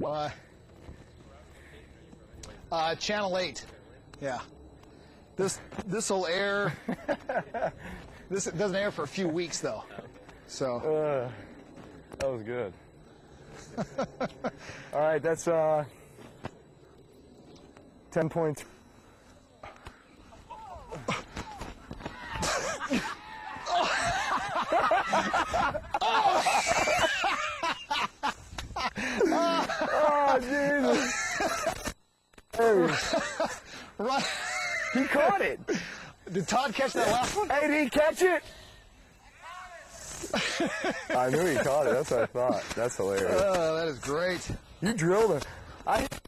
Channel 8. Yeah. This will air. This doesn't air for a few weeks though. So. That was good. All right, that's 10 points. Oh, Jesus. Right. He caught it. Did Todd catch that last one? Hey, did he catch it? I knew he caught it. That's what I thought. That's hilarious. Oh, that is great. You drilled him.